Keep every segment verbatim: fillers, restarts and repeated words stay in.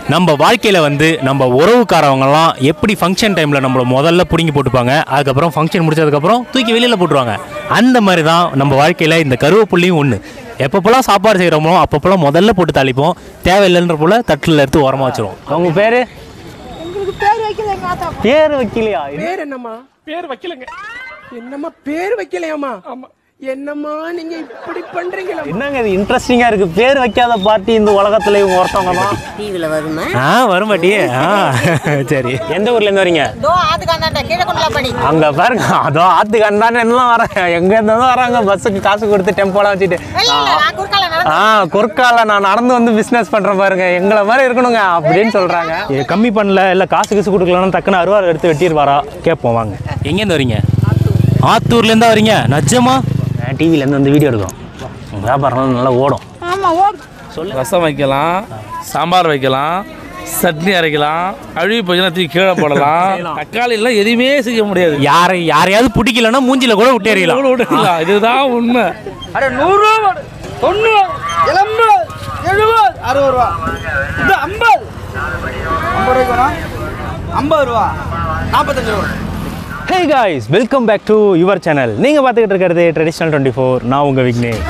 நம்ம வாழ்க்கையில் வந்து நம்ம உறவுக்காரவங்கலாம் எப்படி ஃபங்க்ஷன் டைமில் நம்மளை முதல்ல பிடுங்கி போட்டுப்பாங்க, அதுக்கப்புறம் ஃபங்க்ஷன் முடிச்சதுக்கப்புறம் தூக்கி வெளியில் போட்டுருவாங்க. அந்த மாதிரி தான் நம்ம வாழ்க்கையில் இந்த கருவேப்புள்ளியும் ஒன்று. எப்பப்போலாம் சாப்பாடு செய்கிறோமோ அப்பப்போலாம் முதல்ல போட்டு தாளிப்போம், தேவையில்லைன்ற போல் தட்டில் எடுத்து ஓரமாக வச்சுருவோம். அவங்க பேர் பேர் வைக்கலையா? பேர் என்னம்மா? பேர் வைக்கலங்க. என்னம்மா பேர் வைக்கலையாமா? ஆமா. என்னம்மா நீங்க இப்படி பண்றீங்களா? என்னங்க இது இன்ட்ரெஸ்டிங்கா இருக்கு. பேர் வைக்காத பார்ட்டி இந்த உலகத்துல இவங்க ஒருத்தவங்க தான். டிவில வருமா? ஆ வருமாட்டி. ஆ சரி. எந்த ஊர்ல இருந்து வரீங்க? தோ ஆத்துக்காண்டாண்ட கீழக்குண்டலாப்படி. அங்க பாருங்க, அதோ ஆத்துக்காண்டாண்ட எல்லாம் வராங்க. எங்க இருந்து வராங்க? பஸ்ஸுக்கு காசு கொடுத்து டெம்போலாம் வச்சுட்டு. ஆ குறுக்கால நான் நடந்து வந்து பிசினஸ் பண்றேன் பாருங்க, எங்களை மாதிரி இருக்கணுங்க அப்படின்னு சொல்றாங்க. கம்மி பண்ணல இல்ல காசு காசு கொடுக்கலன்னா டக்குன்னு அருவாள் எடுத்து வெட்டிடுவாரா கேட்போம் வாங்க. எங்க இருந்து வரீங்க? ஆத்தூர்ல இருந்தா வரீங்க? நஜமா? டிவிலேருந்து வந்து வீடியோ எடுக்கும். வியாபாரம் நல்லா ஓடும். ஆமாம் ஓடும். சொல்லு. ரசம் வைக்கலாம், சாம்பார் வைக்கலாம், சட்னி அரைக்கலாம், அழுவி போச்சுன்னா தூக்கி கீழே போடலாம். தக்காளி எல்லாம் எதுவுமே செய்ய முடியாது. யாரை யாரையாவது பிடிக்கலன்னா மூஞ்சில கூட விட்டேறியலாம். விட்டுக்கலாம். இதுதான் உண்மை. அட நூறுரூவா, தொண்ணூறு, எண்பது, எழுபது, அறுபது ரூபா, இது ஐம்பது, ஐம்பது ரூபாய்க்கு வேணா, ஐம்பது ரூபா, நாற்பத்தஞ்சு ரூபா. Hey guys, welcome back to your channel. நீங்கள் பார்த்துக்கிட்டு இருக்கிறது ட்ரெடிஷ்னல் டுவெண்ட்டி ஃபோர். நான் உங்கள் விக்னேஷ்.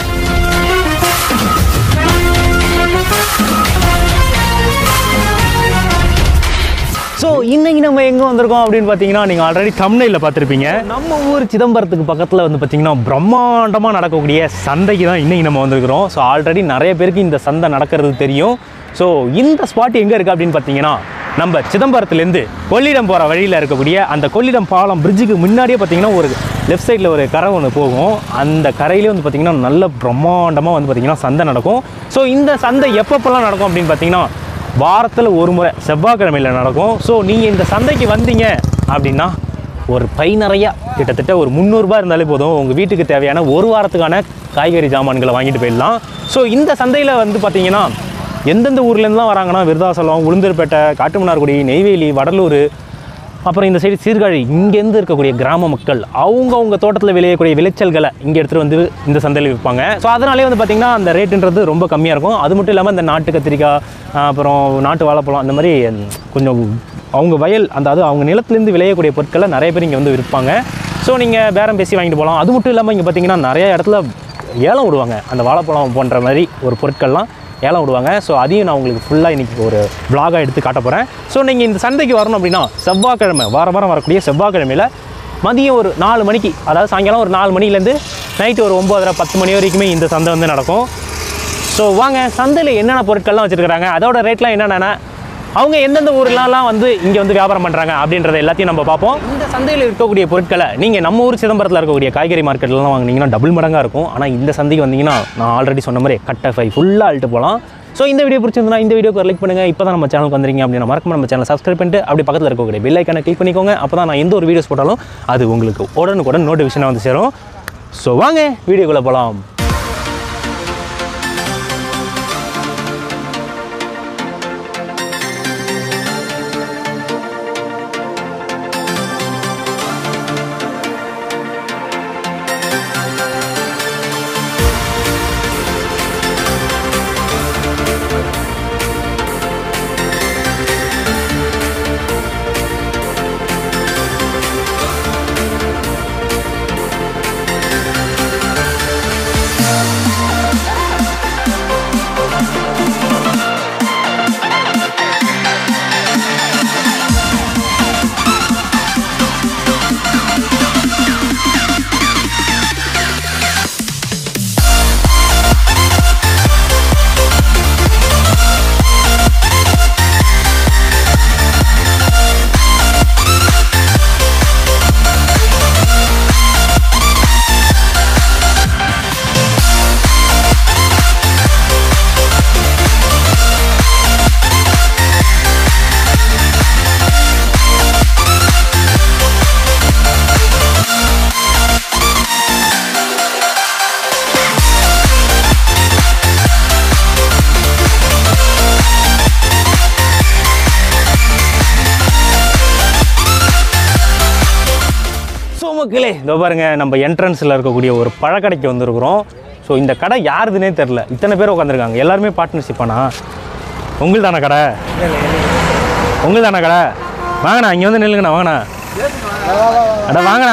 ஸோ இன்றைக்கி நம்ம எங்கே வந்திருக்கோம் அப்படின்னு பார்த்தீங்கன்னா, நீங்கள் ஆல்ரெடி தம்ப்நெயில்ல பார்த்துருப்பீங்க. நம்ம ஊர் சிதம்பரத்துக்கு பக்கத்தில் வந்து பார்த்தீங்கன்னா பிரம்மாண்டமாக நடக்கக்கூடிய சந்தைக்கு தான் இன்றைக்கி நம்ம வந்திருக்கிறோம். ஸோ ஆல்ரெடி நிறைய பேருக்கு இந்த சந்தை நடக்கிறது தெரியும். ஸோ இந்த ஸ்பாட் எங்கே இருக்குது அப்படின்னு பார்த்தீங்கன்னா, நம்ம சிதம்பரத்துலேருந்து கொள்ளிடம் போகிற வழியில் இருக்கக்கூடிய அந்த கொள்ளிடம் பாலம் பிரிட்ஜுக்கு முன்னாடியே பார்த்தீங்கன்னா ஒரு லெஃப்ட் சைடில் ஒரு கரை ஒன்று போகும். அந்த கரையிலே வந்து பார்த்திங்கன்னா நல்ல பிரம்மாண்டமாக வந்து பார்த்திங்கன்னா சந்தை நடக்கும். ஸோ இந்த சந்தை எப்பப்போலாம் நடக்கும் அப்படின்னு பார்த்தீங்கன்னா, வாரத்தில் ஒரு முறை செவ்வாய்க்கிழமையில் நடக்கும். ஸோ நீங்கள் இந்த சந்தைக்கு வந்தீங்க அப்படின்னா ஒரு பை நிறையா கிட்டத்தட்ட ஒரு முந்நூறுரூபா இருந்தாலே போதும், உங்கள் வீட்டுக்கு தேவையான ஒரு வாரத்துக்கான காய்கறி ஜாமான்களை வாங்கிட்டு போயிடலாம். ஸோ இந்த சந்தையில் வந்து பார்த்திங்கன்னா எந்தெந்த ஊர்லேருந்துலாம் வராங்கன்னா, விருதாசலம், உளுந்தூர்பேட்டை, காட்டுமன்னார்குடி, நெய்வேலி, வடலூர், அப்புறம் இந்த சைடு சீர்காழி, இங்கேருந்து இருக்கக்கூடிய கிராம மக்கள் அவங்கவுங்க தோட்டத்தில் விளையக்கூடிய விளைச்சல்களை இங்கே எடுத்துகிட்டு வந்து இந்த சந்தையில் விற்பாங்க. ஸோ அதனாலே வந்து பார்த்திங்கன்னா அந்த ரேட்டுன்றது ரொம்ப கம்மியாக இருக்கும். அது மட்டும் இல்லாமல் இந்த நாட்டு கத்திரிக்காய், அப்புறம் நாட்டு வாழைப்பழம், அந்த மாதிரி கொஞ்சம் அவங்க வயல் அந்த அது அவங்க நிலத்துலேருந்து விளையக்கூடிய பொருட்களை நிறைய பேர் இங்கே வந்து விற்பாங்க. ஸோ நீங்கள் பேரம் பேசி வாங்கிட்டு போகலாம். அது மட்டும் இல்லாமல் இங்கே பார்த்திங்கன்னா நிறைய இடத்துல ஏலம் விடுவாங்க. அந்த வாழைப்பழம் போன்ற மாதிரி ஒரு பொருட்கள்லாம் ஏலம் விடுவாங்க. ஸோ அதையும் நான் உங்களுக்கு ஃபுல்லாக இன்றைக்கி ஒரு விளாகாக எடுத்து காட்ட போகிறேன். ஸோ நீங்கள் இந்த சந்தைக்கு வரணும் அப்படின்னா செவ்வாய்க்கிழமை, வார வாரம் வரக்கூடிய செவ்வாய்க்கிழமையில் மதியம் ஒரு நாலு மணிக்கு, அதாவது சாயங்காலம் ஒரு நாலு மணிலேருந்து நைட்டு ஒரு ஒம்பதரை பத்து மணி வரைக்குமே இந்த சந்தை வந்து நடக்கும். ஸோ வாங்க, சந்தையில் என்னென்ன பொருட்கள்லாம் வச்சுருக்கிறாங்க, அதோட ரேட்லாம் என்னென்ன, அவங்க எந்தெந்த ஊர்லலாம் வந்து இங்கே வந்து வியாபாரம் பண்ணுறாங்க அப்படின்றத எல்லாத்தையும் நம்ம பார்ப்போம். இந்த சந்தையில் இருக்கக்கூடிய பொருட்களை நீங்கள் நம்ம ஊர் சிதம்பரத்தில் இருக்கக்கூடிய காய்கறி மார்க்கெட்லாம் வாங்கினீங்கன்னா டபுள் மடங்காக இருக்கும். ஆனால் இந்த சந்தைக்கு வந்தீங்கன்னா நான் ஆல்ரெடி சொன்ன மாதிரி கட்டை ஃபை ஃபுல்லாக அழுட்டு போகலாம். ஸோ இந்த வீடியோ பிடிச்சிருந்தா இந்த வீடியோக்கு லைக் பண்ணுங்கள். இப்போ தான் நம்ம சேனலுக்கு வந்துருங்க அப்படின்னா மறக்காம நம்ம சேனல் சப்ஸ்கிரைப் பண்ணிட்டு அப்படி பக்கத்தில் இருக்கக்கூடிய பெல் ஐக்கானை கிளிக் பண்ணிக்கோங்க. அப்போ தான் நான் எந்த ஒரு வீடியோஸ் போட்டாலும் அது உங்களுக்கு உடனுக்குடன் நோட்டிஃபிகேஷனாக வந்து சேரும். ஸோ வாங்க வீடியோக்குள்ளே போகலாம். மக்களே, இதோ பாருங்க, நம்ம என்ட்ரன்ஸில் இருக்கக்கூடிய ஒரு பழக்கடைக்கு வந்திருக்கிறோம். ஸோ இந்த கடை யாருதுன்னே தெரில, இத்தனை பேர் உட்காந்துருக்காங்க. எல்லாருமே பார்ட்னர்ஷிப்பானா? உங்களுக்கு தானே கடை உங்களுக்கு தானே கடை வாங்கண்ணா இங்கே வந்து நில்லுங்கண்ணா வாங்கண்ணா அட வாங்கண்ணா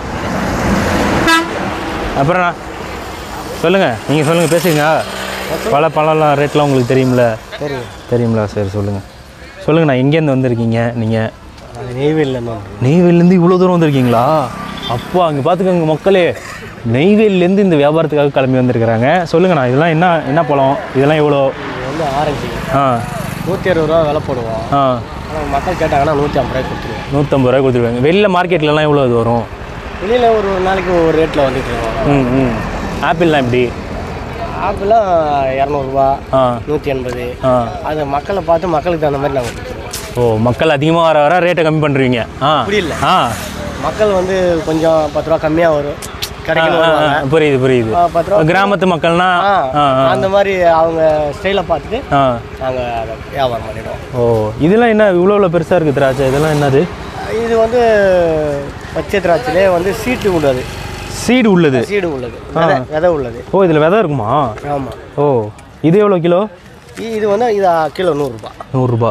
அப்புறண்ணா சொல்லுங்கள் நீங்கள் சொல்லுங்கள் பேசுங்க பல பழம்லாம் ரேட்லாம் உங்களுக்கு தெரியுமில்ல தெரியுங்களா சரி சொல்லுங்கள் சொல்லுங்கண்ணா எங்கேருந்து வந்திருக்கீங்க நீங்கள் நெய்வேலியிலேருந்து நெய்வேலிலேருந்து இவ்வளோ தூரம் வந்திருக்கீங்களா அப்போ அங்கே பார்த்துக்கோங்க மக்களே நெய்வேலிலேருந்து இந்த வியாபாரத்துக்காக கிளம்பி வந்திருக்கிறாங்க சொல்லுங்கண்ணா இதெல்லாம் என்ன என்ன பழம் இதெல்லாம் எவ்வளோ வந்து ஆரஞ்சு ஆ நூற்றி அறுபது ரூபா விலை போடுவோம் ஆ ஆனால் மக்கள் கேட்டாங்கன்னா நூற்றி ஐம்பது ரூபாய் கொடுத்துருவோம் நூற்றம்பது ரூபாய் கொடுத்துருவாங்க வெளியில் மார்க்கெட்லலாம் எவ்வளோ இது வரும் வெளியில் ஒரு நாளைக்கு ஒரு ரேட்டில் வந்துட்டு இருக்கோம் ம் ம் ஆப்பிள்லாம் எப்படி ஆப்பிளாம் இரநூறுபா ஆ நூற்றி எண்பது ஆ அது மக்களை பார்த்து மக்களுக்கு தகுந்த மாதிரி நாங்கள் கொடுத்துருவோம். ஓ மக்கள் அதிகமாக வர வர ரேட்டை கம்மி பண்ணுறீங்க ஆ அப்படி இல்லை ஆ மக்கள் வந்து கொஞ்சம் பத்து ரூபா கம்மியாக வரும் கிடைக்கணும் ஆ, வருவாங்க. ஆ, புரியுது புரியுது ஆ, பத்து ரூபா கிராமத்து மக்கள்னா ஆ, ஆ ஆ அந்த மாதிரி அவங்க ஸ்டைலை பார்த்துட்டு ஆ நாங்கள் அதை வியாபாரம் பண்ணிடுவோம். ஓ இதெல்லாம் என்ன இவ்வளோ இவ்வளோ பெருசாக இருக்குது திராட்சை இதெல்லாம் என்னது இது வந்து பச்சை திராட்சையிலே வந்து சீட்டு உள்ளது சீடு உள்ளது சீடு உள்ளது விதை விதை உள்ளது. ஓ இதில் விதை இருக்குமா ஆமாம். ஓ இது எவ்வளோ கிலோ இது வந்து இது கிலோ நூறுரூபா நூறுரூபா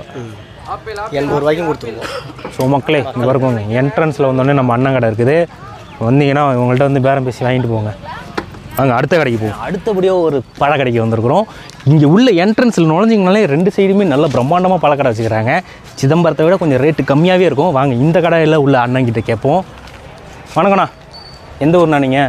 எண்பது ரூபாய்க்கும் கொடுத்துருவோம். ஸோ மக்களே இங்கே வரைக்கும் என்ட்ரன்ஸில் வந்தோடனே நம்ம அண்ணன் கடை இருக்குது வந்தீங்கன்னா உங்கள்கிட்ட வந்து பேரம் பேசி வாங்கிட்டு போங்க அங்கே அடுத்த கடைக்கு போவோம் அடுத்தபடியாக ஒரு பழ கடைக்கு வந்திருக்கிறோம் இங்கே உள்ள என்ட்ரன்ஸில் நுழைஞ்சிங்கனாலே ரெண்டு சைடுமே நல்ல பிரம்மாண்டமாக பழக்கடை வச்சுக்கிறாங்க சிதம்பரத்தை விட கொஞ்சம் ரேட்டு கம்மியாகவே இருக்கும் வாங்க இந்த கடையில் உள்ள அண்ணங்கிட்ட கேட்போம் வணக்கண்ணா எந்த ஊர்ண்ணா நீங்கள்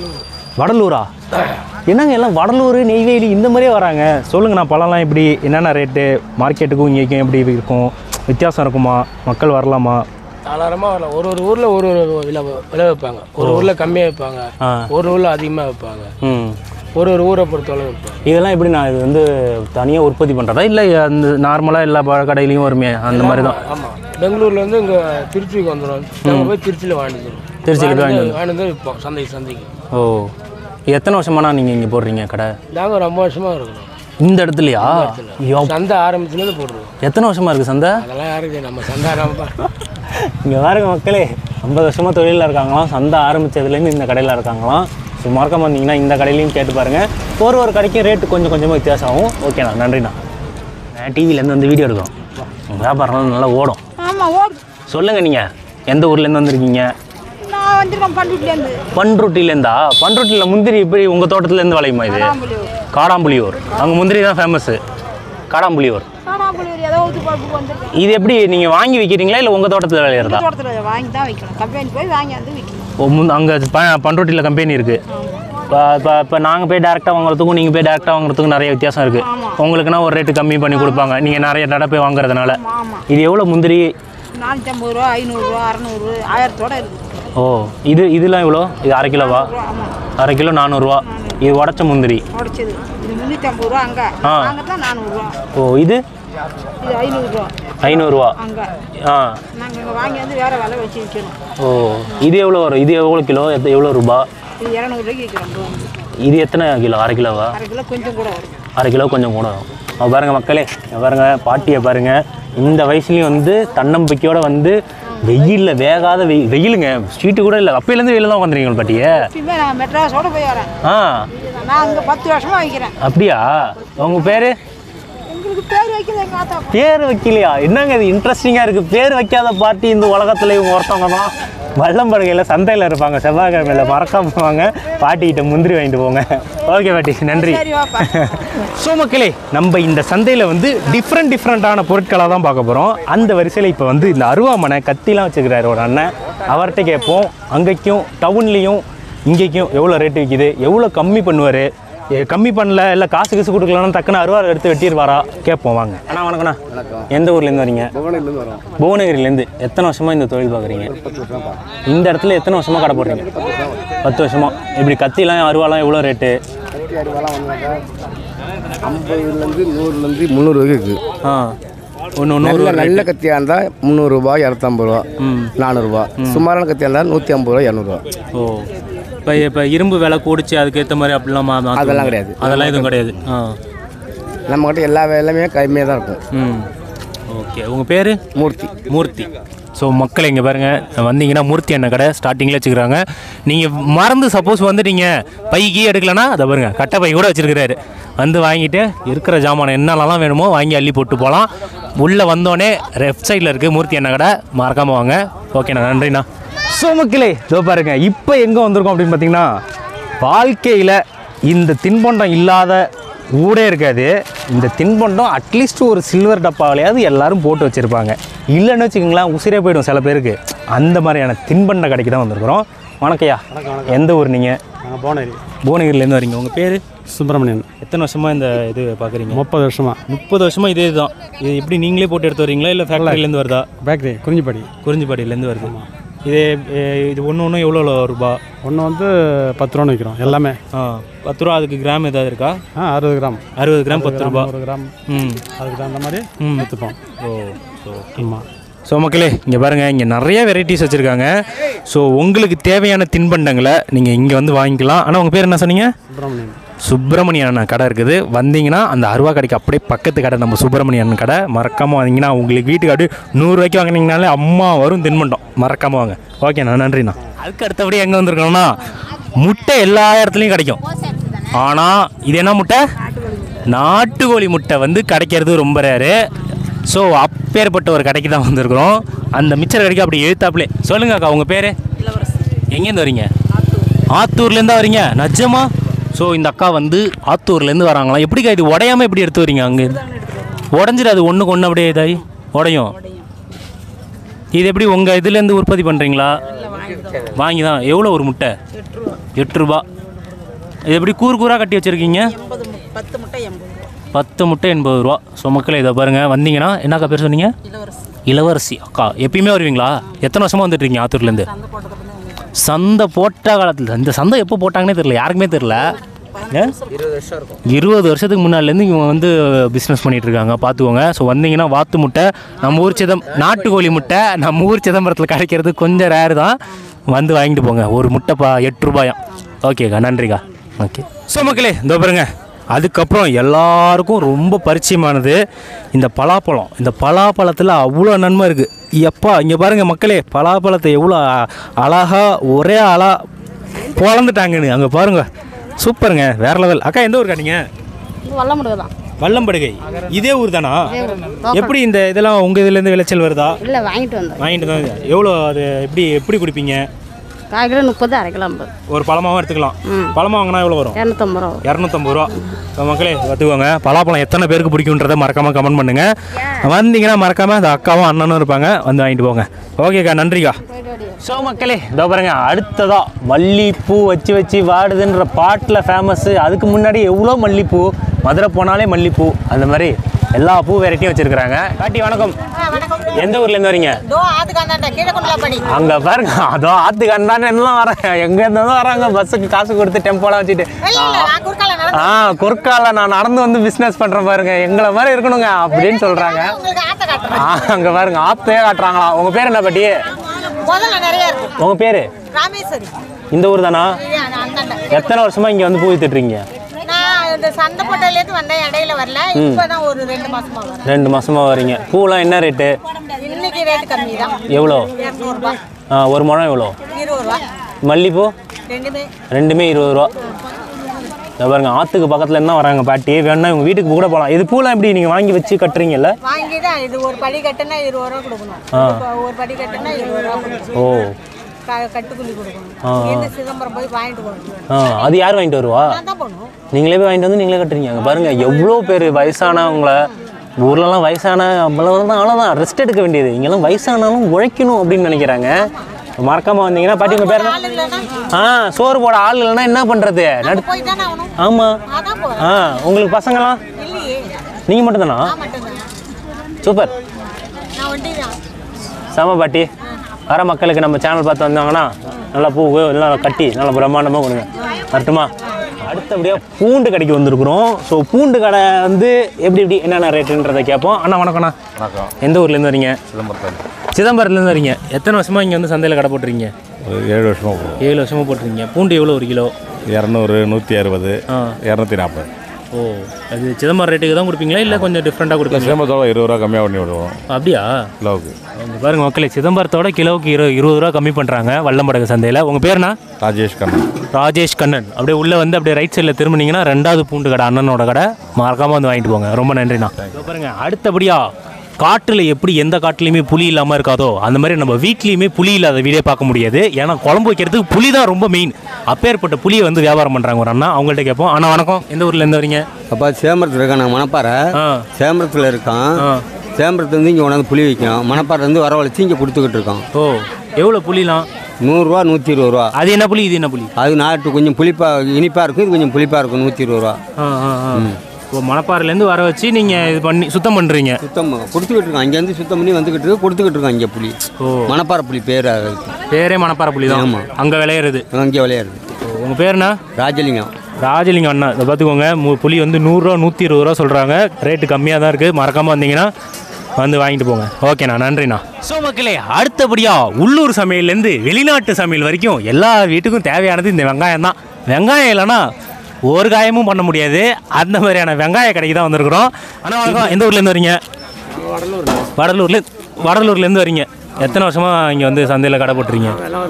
வடலூரா என்னங்க எல்லாம் வடலூர் நெய்வேலி இந்த மாதிரியே வராங்க சொல்லுங்கண்ணா பழம்லாம் எப்படி என்னென்ன ரேட்டு மார்க்கெட்டுக்கும் இங்கேக்கும் எப்படி இருக்கும் வித்தியாசம் இருக்குமா மக்கள் வரலாமா தாராளமாக வரலாம். ஒரு ஒரு ஊரில் ஒரு ஒரு விலை விலை வைப்பாங்க. ஒரு ஊரில் கம்மியாக வைப்பாங்க, ஒரு ஊரில் அதிகமாக வைப்பாங்க, ம் ஒரு ஒரு ஊரை பொறுத்தளவு வைப்பாங்க. இதெல்லாம் எப்படி நான் இது வந்து தனியாக உற்பத்தி பண்ணுறதா இல்லை அந்த நார்மலாக எல்லா பழ கடையிலையும் வருமே அந்த மாதிரி தான் ஆமாம், பெங்களூர்லேருந்து இங்கே திருச்சிக்கு வந்துடும். நாங்கள் போய் திருச்சியில் வாங்கிட்டு வந்துடும். திருச்சியில் போய் வாங்கி வாங்கிட்டு வந்து விற்போம் சந்தைக்கு சந்தைக்கு. ஓ எத்தனை வருஷமானா நீங்கள் இங்கே போடுறீங்க கடை நாங்கள் ரொம்ப வருஷமாக இருக்கணும் இந்த இடத்துலையா யோ- சந்தை ஆரம்பிச்சுலேருந்து போடுறோம். எத்தனை வருஷமாக இருக்குது சந்தை அதெல்லாம் யாருக்கு நம்ம சந்தை நம்ம இங்கே பாருங்க மக்களே ஐம்பது வருஷமாக தொழிலில் இருக்காங்களாம் சந்தை ஆரம்பித்ததுலேருந்து இந்த கடையில் இருக்காங்களாம் ஸோ மறக்காம வந்தீங்கன்னா இந்த கடையிலையும் கேட்டு பாருங்கள் ஒரு ஒரு கடைக்கும் ரேட்டு கொஞ்சம் கொஞ்சமாக வித்தியாசம் ஆகும் ஓகேண்ணா நன்றிண்ணா நான் டிவிலேருந்து வந்து வீடியோ எடுக்கிறோம் வியாபாரம் நல்லா ஓடும் ஆமாம் ஓடு சொல்லுங்கள் நீங்கள் எந்த ஊர்லேருந்து வந்திருக்கீங்க நான் வந்திருக்கேன் பண்ருட்டிலேருந்து பண்ருட்டிலேருந்தா பண்ருட்டியில் முந்திரி எப்படி உங்கள் தோட்டத்துலேருந்து விளையுமா இது காடாம்புலியூர் அங்கே முந்திரி தான் ஃபேமஸ்ஸு காடாம்புலியூர் காணாம்புலியூர் ஏதோ ஊற்று பழப்புக்கு வந்திருக்கேன். இது எப்படி நீங்கள் வாங்கி விற்கிறீங்களா இல்லை உங்கள் தோட்டத்தில் விளையிறதா தோட்டத்தில் வாங்கி தான் வைக்கணும். கம்பெனி போய் வாங்கி வந்து விற்கணும். ஓ முன் அங்கே ப பண்ருட்டியில் கம்பெனி இருக்குது இப்போ இப்போ இப்போ நாங்கள் போய் டேரெக்டாக வாங்குறதுக்கும் நீங்கள் போய் டேரெக்டாக வாங்குறதுக்கும் நிறைய வித்தியாசம் இருக்குது உங்களுக்குன்னா ஒரு ரேட்டு கம்மி பண்ணி கொடுப்பாங்க நீங்கள் நிறைய தடவை போய் வாங்குறதுனால ஆமாம். இது எவ்வளோ முந்திரி நானூற்றி ஐம்பது ரூபா ஐநூறுரூவா அறநூறு ஆயிரத்தோட இருக்குது. ஓ இது இதெல்லாம் எவ்வளோ இது அரை கிலோவா ஆமாம் அரை கிலோ நானூறுரூவா இது உடச்ச முந்திரி உடச்சது இது முந்நூற்றி ஐம்பது ரூபா அங்கே ஆ. அங்கே தான் நானூறுரூவா. ஓ இது இது ஐநூறுரூவா ஐநூறுரூவா அங்கே. ஆ நாங்கள் இங்கே வாங்கி வந்து வேறு விலை வச்சு விற்கணும். ஓ இது எவ்வளோ வரும் இது எவ்வளோ கிலோ எத்த எவ்வளோ ரூபா இது இரநூறுவாய்க்கு விற்கிறோம். இது எத்தனை கிலோ அரை கிலோவா அரை கிலோ கொஞ்சம் கூட வரும். அரை கிலோ கொஞ்சம் கூட வரும் அவ பாருங்க மக்களே இங்க பாருங்க பாட்டியை பாருங்க இந்த வயசுலேயும் வந்து தன்னம்பிக்கையோட வந்து வெயிலில் வேகாத வெயில் வெயிலுங்க ஸ்ட்ரீட்டு கூட இல்லை அப்பையிலேருந்து வெயில தான் உட்காந்துருக்கீங்க பாட்டியே எப்பயுமே நான் மெட்ராஸோட போய் வரேன். ஆ நான் அங்கே பத்து வருஷமாக வைக்கிறேன். அப்படியா உங்கள் பேர் எங்களுக்கு பேர் வைக்கிறது எங்கள் ஆத்தா. பேர் வைக்கலையா என்னங்க இது இன்ட்ரெஸ்டிங்காக இருக்குது பேர் வைக்காத பார்ட்டி இந்த உலகத்தில் இவங்க ஒருத்தவங்க தான் வல்லம்படுகையில் சந்தையில் இருப்பாங்க செவ்வாய்க்கிழமையில் மறக்காம வாங்க பாட்டிக்கிட்ட முந்திரி வாங்கிட்டு போங்க ஓகே பாட்டி நன்றி சரி வாப்பா. ஸோ மக்களே நம்ம இந்த சந்தையில் வந்து டிஃப்ரெண்ட் டிஃப்ரெண்ட்டான பொருட்களாக தான் பார்க்க போகிறோம் அந்த வரிசையில் இப்போ வந்து இந்த அருவாமனை கத்திலாம் வச்சுக்கிறாரு ஒரு அண்ணன் அவர்கிட்ட கேட்போம் அங்கேக்கும் டவுன்லேயும் இங்கேக்கும் எவ்வளோ ரேட்டு விற்கிது எவ்வளோ கம்மி பண்ணுவார் கம்மி பண்ணல இல்லை காசு காசு கொடுக்கலன்னா டக்குன்னு அருவா எடுத்து வெட்டிடுவாரா கேட்போம் வாங்க அண்ணா வணக்கண்ணா எந்த ஊர்லேருந்து வரீங்க புவனகிரிலேருந்து எத்தனை வருஷமாக இந்த தொழில் பார்க்குறீங்க இந்த இடத்துல எத்தனை வருஷமாக கடை போடுறீங்க பத்து வருஷமா இப்படி கத்திலாம் அருவாலாம் எவ்வளோ ரேட்டு ஐம்பதுலேருந்து நூறுலேருந்து முந்நூறு வரைக்கும் இருக்குது. ஆ ஒன்று நல்ல நூறு நல்ல கத்தியாக இருந்தால் முந்நூறுரூபா இரநூத்தம்பது ரூபா நானூறுரூவா சுமாரான கத்தியாக இருந்தால் நூற்றி ஐம்பது ரூபா இரநூறுவா. ஓ இப்போ இப்போ இரும்பு விலை கூடிச்சு அதுக்கேற்ற மாதிரி அப்படிலாம் மா- மாத்துவீங்க? அதெல்லாம் கிடையாது. அதெல்லாம் எதுவும் கிடையாது ஆ நம்மக்கிட்ட எல்லா வேலையுமே கம்மியாக தான் இருக்கும். ம் ஓகே, உங்கள் பேர்? மூர்த்தி. மூர்த்தி. ஸோ மக்கள் இங்கே பாருங்கள், வந்தீங்கன்னா மூர்த்தி அண்ணன் கடை ஸ்டார்டிங்கில் வச்சுக்கிறாங்க. நீங்கள் மறந்து சப்போஸ் வந்து நீங்கள் பைக்கி எடுக்கலன்னா அதை பாருங்கள், கட்டை பை கூட வச்சுருக்கிறாரு. வந்து வாங்கிட்டு இருக்கிற ஜாமான் என்னென்னலாம் வேணுமோ வாங்கி அள்ளி போட்டு போகலாம். உள்ளே வந்தோடனே லெஃப்ட் சைடில் இருக்குது மூர்த்தி அண்ணன் கடை, மறக்காமல் வாங்க. ஓகேண்ணா, நன்றிண்ணா. ஸோ மக்களே இதோ பாருங்கள், இப்போ எங்கே வந்திருக்கோம் அப்படின்னு பார்த்தீங்கன்னா, வாழ்க்கையில் இந்த தின்பண்டம் இல்லாத ஊடே இருக்காது. இந்த தின்பண்டம் அட்லீஸ்ட் ஒரு சில்வர் டப்பாவிலையாவது எல்லாரும் போட்டு வச்சுருப்பாங்க. இல்லைன்னு வச்சுக்கோங்களேன், உசிரே போய்டும் சில பேருக்கு. அந்த மாதிரியான தின்பண்ட கடைக்கு தான் வந்திருக்கிறோம். வணக்கம்யா. எந்த ஊர் நீங்கள்? நாங்கள் போனேன். புவனகிரிலேருந்து வரீங்க. உங்கள் பேர்? சுப்பிரமணியன். எத்தனை வருஷமாக இந்த இது பார்க்குறீங்க? முப்பது வருஷமாக. முப்பது வருஷமாக இதே தான். இது எப்படி நீங்களே போட்டு எடுத்து வரீங்களா இல்லை ஃபேக்ட்ரிலேருந்து வருதா? பேக்கரி குறிஞ்சிப்பாடி. குறிஞ்சிப்பாடியிலேருந்து வருது. இது இது ஒன்று ஒன்று எவ்வளோ ரூபா? ஒன்று வந்து பத்து ரூபான்னு விற்கிறோம் எல்லாமே. ஆ, பத்து ரூபா. அதுக்கு கிராம் ஏதாவது இருக்கா? ஆ, அறுபது கிராம். அறுபது கிராம் பத்து ரூபா. ஒரு கிராம். ம், அதுக்கு தகுந்த மாதிரி ம் விற்றுப்போம். ஓ, ஸோ ஆமாம். ஸோ மக்களே இங்கே பாருங்கள், இங்கே நிறைய வெரைட்டிஸ் வச்சுருக்காங்க. ஸோ உங்களுக்கு தேவையான தின்பண்டங்களை நீங்கள் இங்கே வந்து வாங்கிக்கலாம். ஆனால் உங்கள் பேர் என்ன சொன்னீங்க? சுப்பிரமணியன். சுப்பிரமணியன் கடை இருக்குது. வந்தீங்கன்னா அந்த அருவா கடைக்கு அப்படியே பக்கத்து கடை நம்ம சுப்பிரமணியன் கடை. மறக்காமல் வந்தீங்கன்னா உங்களுக்கு வீட்டுக்கு அப்படியே நூறுரூவாய்க்கு வாங்கினீங்கனாலே அம்மா வரும் தின்பண்டம். மறக்காமல் வாங்க. ஓகேண்ணா, நன்றிண்ணா. அதுக்கு அடுத்தபடி எங்கே வந்திருக்கோம்னா, முட்டை எல்லா இடத்துலையும் கிடைக்கும். ஆனால் இது என்ன முட்டை? நாட்டுக்கோழி முட்டை வந்து கிடைக்கிறது ரொம்ப ரேரு. ஸோ அப்பேற்பட்ட ஒரு கடைக்கு தான் வந்திருக்கிறோம். அந்த மிச்சர் கடைக்கு அப்படி எழுத்தாப்புலே. சொல்லுங்க அக்கா, உங்கள் பேர்? எங்கேருந்து வரீங்க? ஆத்தூர்லேருந்து வரீங்க? நஜமா? ஸோ இந்த அக்கா வந்து ஆத்தூர்லேருந்து வராங்களாம். எப்படிக்கா இது உடையாமல் எப்படி எடுத்து வரீங்க? அங்கே உடஞ்சிடாது, ஒன்றுக்கு ஒன்று அப்படியே இதாகி உடையும். இது எப்படி உங்கள் இதுலேருந்து உற்பத்தி பண்ணுறீங்களா? வாங்கி தான். எவ்வளோ ஒரு முட்டை? எட்டு ரூபா. இது எப்படி கூறு கூறாக கட்டி வச்சுருக்கீங்க? பத்து முட்டை எண்பது ரூபா. பத்து முட்டை எண்பது ரூபா. ஸோ மக்களே இதை பாருங்கள், வந்தீங்கன்னா என்னக்கா பேர் சொன்னீங்க? இளவரசி. அக்கா எப்பயுமே வருவீங்களா? எத்தனை வருஷமாக வந்துட்டுருக்கீங்க ஆத்தூர்லேருந்து? சந்தை போட்ட காலத்தில். இந்த சந்தை எப்போ போட்டாங்கன்னே தெரியல, யாருக்குமே தெரியல. இருபது வருஷத்துக்கு முன்னாடிலேருந்து இவங்க வந்து பிஸ்னஸ் பண்ணிகிட்டு இருக்காங்க, பார்த்துக்கோங்க. ஸோ வந்தீங்கன்னா வாத்து முட்டை, நம்ம ஊர் சிதம் நாட்டுக்கோழி முட்டை நம்ம ஊர் சிதம்பரத்தில் கிடைக்கிறது கொஞ்சம் ரேரு தான். வந்து வாங்கிட்டு போங்க. ஒரு முட்டைப்பா எட்டு ரூபாயாம். ஓகேக்கா, நன்றிக்கா. ஓகே. ஸோ மக்களே இதோ பாருங்க, அதுக்கப்புறம் எல்லாருக்கும் ரொம்ப பரிச்சயமானது இந்த பலாப்பழம். இந்த பலாப்பழத்தில் அவ்வளோ நன்மை இருக்குது. எப்பா இங்கே பாருங்கள் மக்களே, பலாப்பழத்தை எவ்வளோ அழகாக ஒரே அழகா பொழந்துட்டாங்கன்னு அங்கே பாருங்கள். சூப்பருங்க, வேறு லெவல். அக்கா எந்த ஊருக்கா நீங்கள்? வல்லமுடுக தான். வல்லம்படுகை. இதே ஊர் தானா? எப்படி இந்த இதெல்லாம் உங்கள் இதுலேருந்து விளைச்சல் வருதா? இல்லை, வாங்கிட்டு வந்தேன். வாங்கிட்டு தான். எவ்வளோ அது எப்படி எப்படி குடிப்பீங்க? கால் கிலோ முப்பது, அரை கிலோ ஐம்பது. ஒரு பழமாவும் எடுத்துக்கலாம். பழமா வாங்கினா எவ்வளோ வரும்? இரநூத்தம்பது ரூபா. இரநூத்தம்பது ரூபா. மக்களே பார்த்துக்கோங்க, பலாப்பழம் எத்தனை பேருக்கு பிடிக்குன்றதை மறக்காமல் கமெண்ட் பண்ணுங்கள். வந்தீங்கன்னா மறக்காமல் அந்த அக்காவும் அண்ணனும் இருப்பாங்க, வந்து வாங்கிட்டு போங்க. ஓகேக்கா, நன்றிக்கா. ஸோ மக்களே இதோ பாருங்க, அடுத்ததா மல்லிப்பூ வச்சு வச்சு வாடுதுன்ற பாட்டில் ஃபேமஸ்ஸு. அதுக்கு முன்னாடி எவ்வளோ மல்லிப்பூ, மதுரை போனாலே மல்லிப்பூ, அந்த மாதிரி எல்லா பூ வெரைட்டியும் வச்சுருக்குறாங்க. பாட்டி வணக்கம். எந்த ஊர்லேருந்து வரீங்க? அங்கே பாருங்க, அதோ ஆத்துக்கு அந்தாண்டு எல்லாம் வராங்க. எங்கே இருந்தாலும் வராங்க, பஸ்ஸுக்கு காசு கொடுத்து டெம்போலாம் வச்சுட்டு. ஆ, குறுக்கால நான் நடந்து வந்து பிஸ்னஸ் பண்ணுறேன் பாருங்க, எங்களை மாதிரி இருக்கணுங்க அப்படின்னு சொல்கிறாங்க. ஆ, அங்கே பாருங்க ஆத்தையே காட்டுறாங்களா. உங்கள் பேர் என்ன பாட்டி? உங்கள் பேர்? இந்த ஊர் தானா? எத்தனை வருஷமா இங்கே வந்து பூ வித்துட்ருக்கீங்க? ரெண்டு மாசமா வரீங்க. பூலாம் என்ன ரேட்டு? எவ்வளோ? ஆ, ஒரு முழம் எவ்வளோ? மல்லிப்பூ ரெண்டுமே இருபது ரூபா. பாருங்க, ஆத்துக்கு பக்கத்துல என்ன வராங்க பாட்டி. வேணா இவங்க வீட்டுக்கு கூட போகலாம். இது பூலாம் எப்படி நீங்க வாங்கி வச்சு கட்டுறீங்கல்ல? ஒரு படி கட்டுனா இருபது ரூபா கொடுக்கணும். ஒரு படி கட்டுனா இருபது ரூபா. ஓ, கட்டுக்குள்ளி கொடுக்கணும். சிதம்பரம் போய் வாங்கிட்டு போகணும். அது யார் வாங்கிட்டு வருவா? நீங்களே போய் வாங்கிட்டு வந்து நீங்களே கட்டுறீங்க. அங்கே பாருங்க எவ்வளோ பேர் வயசானவங்கள. ஊர்லலாம் வயசான அவ்வளோதான், அவ்வளோதான் ரெஸ்ட் எடுக்க வேண்டியது. இங்கெல்லாம் வயசானாலும் உழைக்கணும் அப்படின்னு நினைக்கிறாங்க. மறக்காம வந்தீங்கன்னா பாட்டி உங்கள் பேர்? ஆ, சோறு போட ஆள் இல்லைன்னா என்ன பண்ணுறது? நடு. ஆமாம். ஆ, உங்களுக்கு பசங்களாம்? நீங்கள் மட்டும்தானா? சூப்பர், செம பாட்டி. வர மக்களுக்கு நம்ம சேனல் பார்த்து வந்தாங்கன்னா நல்லா பூ எல்லாம் கட்டி நல்லா பிரம்மாண்டமாக கொடுங்க. வரட்டுமா? அடுத்தபடியாக பூண்டு கடைக்கு வந்திருக்கிறோம். ஸோ பூண்டு கடை வந்து எப்படி எப்படி என்னென்ன ரேட்டுன்றதை கேட்போம். அண்ணா வணக்கம்ண்ணா. வணக்கம். எந்த ஊர்லேருந்து வரீங்க? சிதம்பரத்தில். சிதம்பரத்துலேருந்து வரீங்க. எத்தனை வருஷமாக இங்கே வந்து சந்தையில் கடை போட்டுருக்கீங்க? ஒரு ஏழு வருஷமாக போகும். ஏழு வருஷமாக போட்டுருக்கீங்க. பூண்டு எவ்வளோ ஒரு கிலோ? இரநூறு, நூற்றி அறுபது, இரநூத்தி நாற்பது. ஓ, ஓ அது சிதம்பரம் ரேட்டுக்கு தான் கொடுப்பீங்களா இல்லை கொஞ்சம் டிஃப்ரெண்ட்டாக கொடுப்பீங்க? சிதம்பரத்தோட இருபது ரூபா கம்மியாக பண்ணி விடுவோம். அப்படியா? கிலோவுக்கு இங்கே பாருங்க மக்களே, சிதம்பரத்தோட கிலோவுக்கு இரு இருபது ரூபா கம்மி பண்ணுறாங்க வல்லம்படகு சந்தையில். உங்கள் பேர்னா? ராஜேஷ் கண்ணன். ராஜேஷ் கண்ணன். அப்படியே உள்ளே வந்து அப்படியே ரைட் சைடில் திரும்பினீங்கன்னா ரெண்டாவது பூண்டு கடை, அண்ணனோட கடை. மறக்காமல் வந்து வாங்கிட்டு போங்க. ரொம்ப நன்றிண்ணா. பாருங்க, அடுத்தபடியாக காட்டில் எப்படி எந்த காட்டுலையுமே புளி இல்லாமல் இருக்காதோ அந்த மாதிரி நம்ம வீட்லேயுமே புளி இல்லாத வீடியோ பார்க்க முடியாது. ஏன்னா குழம்பு வைக்கிறதுக்கு புளி தான் ரொம்ப மெயின். அப்பேற்பட்ட புளியை வந்து வியாபாரம் பண்ணுறாங்க ஒரு அண்ணா. அவங்கள்ட்ட கேட்போம். அண்ணா வணக்கம், எந்த ஊரில் இருந்து வரீங்க? அப்பா சேம்பரத்தில் இருக்கான். நாங்கள் மணப்பாறை சேம்பரத்தில் இருக்கான். சேம்பரத்துலேருந்து இங்கே உணர்ந்து புளி வைக்கணும். மணப்பாறைலேருந்து வரவழைச்சி இங்கே கொடுத்துக்கிட்டு இருக்கோம். ஓ எவ்வளோ புளிலாம்? நூறுரூவா நூற்றி இருபது ரூபா. அது என்ன புளி, இது என்ன புளி? அது நாட்டு கொஞ்சம் புளிப்பாக இனிப்பாக இருக்கும், இது கொஞ்சம் புளிப்பாக இருக்கும். நூற்றி இருபது ரூபா. இப்போ மணப்பாறையிலேருந்து வர வச்சு நீங்கள் இது பண்ணி சுத்தம் பண்ணுறீங்க? சுத்தம் கொடுத்துக்கிட்டு இருக்கோம். அங்கேருந்து சுத்தம் பண்ணி வந்துக்கிட்டு இருக்கு, கொடுத்துக்கிட்டு இருக்கோம் இங்கே புளி. ஓ மணப்பாறை புளி பேர், பேரே மணப்பாறை புளி தான். ஆமாம், அங்கே விளையிறது, அங்கே விளையாடுது. உங்கள் பேருண்ணா? ராஜலிங்கம். ராஜலிங்கம் அண்ணா. இதை பார்த்துக்கோங்க, புளி வந்து நூறுரூவா நூற்றி இருபது ரூபா சொல்கிறாங்க. ரேட்டு கம்மியாக தான் இருக்குது. மறக்காமல் வந்தீங்கன்னா வந்து வாங்கிட்டு போங்க. ஓகேண்ணா, நன்றிண்ணா. ஸோ மக்களே, அடுத்தபடியாக உள்ளூர் சமையல்லேருந்து வெளிநாட்டு சமையல் வரைக்கும் எல்லா வீட்டுக்கும் தேவையானது இந்த வெங்காயம் தான். வெங்காயம் இல்லைன்னா ஒரு காயமும் பண்ண முடியாது. அந்த மாதிரியான வெங்காய கடைக்கு தான் வந்திருக்கிறோம். ஆனால் வணக்கம், எந்த ஊர்லேருந்து வரீங்க? வடலூர். வடலூர்ல வடலூர்லேருந்து வரீங்க. எத்தனை வருஷமாக இங்கே வந்து சந்தையில் கடை போட்டுறீங்க?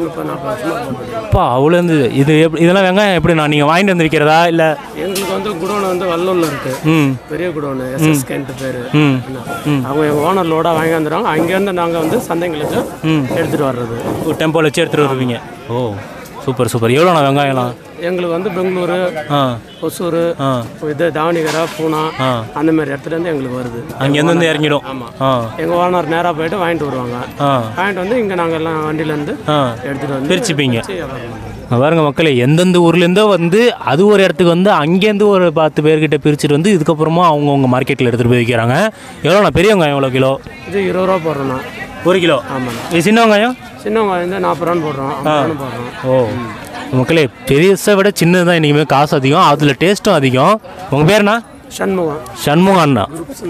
அப்பா அவ்வளோந்து இது எப்படி இதெல்லாம் வெங்காயம் எப்படி நான் நீங்கள் வாங்கிட்டு வந்து விற்கிறதா இல்லை? எங்களுக்கு வந்து குடோன் வந்து வல்லூரில் இருக்குது. ம் பெரிய குடோனு, எஸ்எஸ்கேன்ட்டு பேர். ம் அவங்க எங்கள் ஓனர் லோடாக வாங்கி வந்துடுவாங்க. அங்கேருந்து நாங்கள் வந்து சந்தைங்களுக்கு எடுத்துகிட்டு வர்றது. டெம்போவில் வச்சு எடுத்துகிட்டு வருவீங்க. ஓ சூப்பர் சூப்பர். எவ்வளோண்ணா வெங்காயம்லாம்? எங்களுக்கு வந்து பெங்களூரு, ஒசூர், இது தாவணிகரா, பூனா அந்த மாதிரி இடத்துலேருந்து எங்களுக்கு வருது. அங்கேருந்து வந்து இறங்கிடும். ஆமாம், எங்கள் ஓனர் நேராக போயிட்டு வாங்கிட்டு வருவாங்க. வாங்கிட்டு வந்து இங்கே நாங்கள் எல்லாம் வண்டியிலேருந்து எடுத்துகிட்டு வந்து பிரிச்சுப்பீங்க. பாருங்க மக்களே, எந்தெந்த ஊர்லேருந்தோ வந்து அது ஒரு இடத்துக்கு வந்து அங்கேருந்து ஒரு பத்து பேர்கிட்ட பிரிச்சுட்டு வந்து இதுக்கப்புறமா அவங்கவுங்க மார்க்கெட்டில் எடுத்துகிட்டு போய் வைக்கிறாங்க. எவ்வளோண்ணா பெரிய வெங்காயம் எவ்வளோ கிலோ? இது இருபது ரூபா போடுறோண்ணா ஒரு கிலோ. ஆமாம். இது சின்ன வெங்காயம்? சின்ன வெங்காயம் வந்து நாற்பது ரூபான்னு போடுறோம், ஐம்பது ரூபான்னு போடுறோம். ஓ மக்களே, பெருசை விட சின்னது தான் இன்றைக்குமே காசு அதிகம், அதில் டேஸ்ட்டும் அதிகம். உங்கள் பேர்ண்ணா? சண்முகம். சண்முகம் அண்ணா.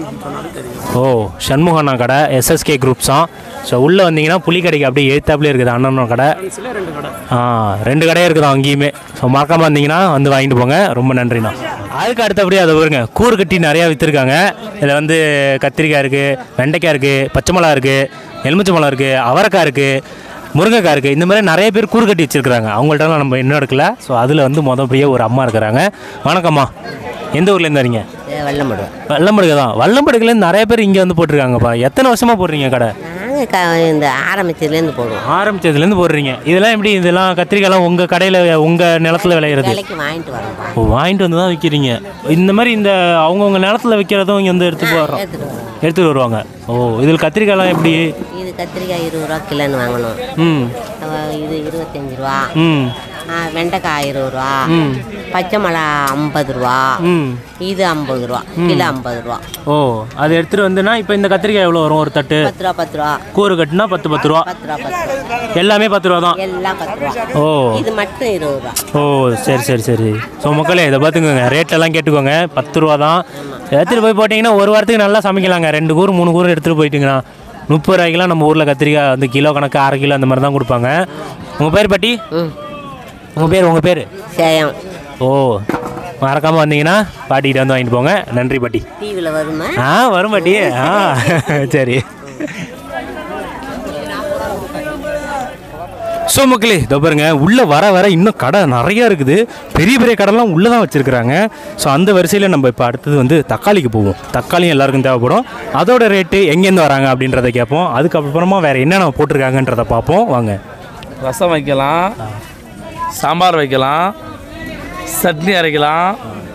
ஓ சண்முகம் அண்ணா கடை எஸ்எஸ்கே குரூப்ஸ் தான். ஸோ உள்ளே வந்தீங்கன்னா புளி கடைக்கு அப்படியே எழுத்தாப்புலேயே இருக்குது அண்ணனோட கடை. ஆ ரெண்டு கடையே இருக்குது அங்கேயுமே. ஸோ மறக்காமல் வந்தீங்கன்னா வந்து வாங்கிட்டு போங்க. ரொம்ப நன்றிண்ணா. அதுக்கு அடுத்தபடியே அதை பாருங்க, கூறு கட்டி நிறையா விற்றுருக்காங்க. இதில் வந்து கத்திரிக்காய் இருக்குது, வெண்டைக்காய் இருக்குது, பச்சை மிளகா இருக்குது, எலுமிச்சை மிளகா இருக்குது, அவரைக்காய் இருக்குது, முருங்கைக்காய் இருக்குது. இந்த மாதிரி நிறைய பேர் கூறு கட்டி வச்சுருக்குறாங்க. அவங்கள்ட்டலாம் நம்ம இன்னும் எடுக்கல. ஸோ அதில் வந்து மொதப்படியே ஒரு அம்மா இருக்கிறாங்க. வணக்கம்மா, எந்த ஊர்லேருந்து வரீங்க? வல்லம்படுகை. வல்லம்படுகை தான். வல்லம்படுகையிலேருந்து நிறைய பேர் இங்கே வந்து போட்டிருக்காங்கப்பா. எத்தனை வருஷமாக போடுறீங்க கடை? நாங்கள் இந்த ஆரம்பிச்சதுலேருந்து போடுவோம். ஆரம்பிச்சதுலேருந்து போடுறீங்க. இதெல்லாம் எப்படி, இதெல்லாம் கத்திரிக்காய்லாம் உங்கள் கடையில் உங்கள் நிலத்தில் விளையிறது? விலைக்கு வாங்கிட்டு வரோம். ஓ வாங்கிட்டு வந்து தான் விற்கிறீங்க. இந்த மாதிரி இந்த அவங்கவுங்க நிலத்தில் விற்கிறதும் இங்கே வந்து எடுத்து போடுறோம், எடுத்துகிட்டு வருவாங்க. ஓ இதில் கத்திரிக்காய்லாம் எப்படி? இது கத்திரிக்காய் இருபது ரூபா கிலோன்னு வாங்கணும். ம் இது இருபத்தஞ்சி ரூபா. ம் வெண்டைக்காய் இருபது ரூபா. ம் பச்சை மிளகா ஐம்பது ரூபா. ம் இது ஐம்பது ரூபா கிலோ, ஐம்பது ரூபா. ஓ அது எடுத்துகிட்டு வந்துன்னா இப்போ இந்த கத்திரிக்காய் எவ்வளோ வரும் ஒரு தட்டு? பத்து ரூபா. பத்து ரூபா கூறு கட்டுனா பத்து பத்து ரூபா. பத்து ரூபா பத்து ரூபா எல்லாமே பத்து ரூபா தான். எல்லாம் பத்து ரூபா. ஓ இது மட்டும் இருபது ரூபா. ஓ சரி சரி சரி. ஸோ மக்களே இதை பார்த்துக்கோங்க, ரேட்டெல்லாம் கேட்டுக்கோங்க. பத்து ரூபா தான். எடுத்துகிட்டு போய் போட்டிங்கன்னா ஒரு வாரத்துக்கு நல்லா சமைக்கலாங்க. ரெண்டு கூறு மூணு கூறு எடுத்துகிட்டு போயிட்டீங்கன்னா முப்பது ரூபாய்க்குலாம் நம்ம ஊரில் கத்திரிக்காய் வந்து கிலோ கணக்கு அரை கிலோ அந்த மாதிரி தான் கொடுப்பாங்க. உங்கள் பேர் பாட்டி? உங்கள் பேர் உங்கள் பேர்? சேயம். ஓ மறக்காமல் வந்தீங்கன்னா பாட்டிக்கிட்ட வந்து வாங்கிட்டு போங்க. நன்றி பாட்டி. டிவியில் வருமா? ஆ வரும் பாட்டி. ஆ சரி. ஸோ மக்களே இதோ பாருங்க, உள்ளே வர வர இன்னும் கடை நிறையா இருக்குது. பெரிய பெரிய கடைலாம் உள்ளே தான் வச்சுருக்குறாங்க. ஸோ அந்த வரிசையில் நம்ம இப்போ அடுத்தது வந்து தக்காளிக்கு போவோம். தக்காளியும் எல்லாருக்கும் தேவைப்படும். அதோட ரேட்டு எங்கேருந்து வராங்க அப்படின்றத கேட்போம். அதுக்கப்புறமா வேறு என்னென்ன போட்டிருக்காங்கன்றதை பார்ப்போம். வாங்க. ரசம் வைக்கலாம், சாம்பார் வைக்கலாம், சட்னி அரைக்கலாம்,